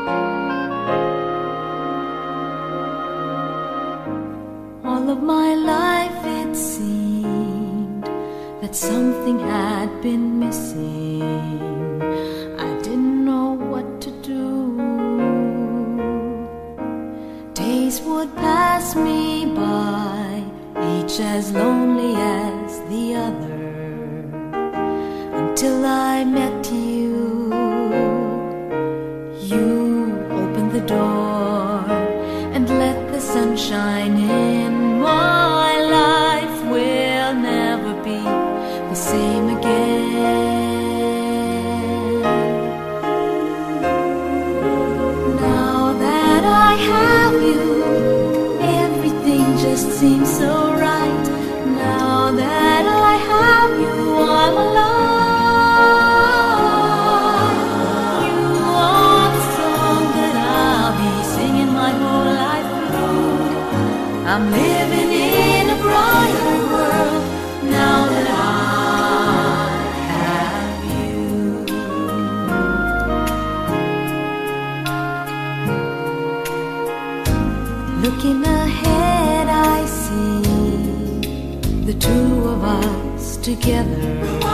All of my life it seemed that something had been missing. I didn't know what to do. Days would pass me by, each as lonely as the other, until I met you. You opened the door and let the sun shine in. My life will never be the same again. Now that I have you, everything just seems so right. Now that I have you, I'm alive. You are the song that I'll be singing my whole life through. I'm living in a brighter world now that I have you. Looking ahead, I see the two of us together.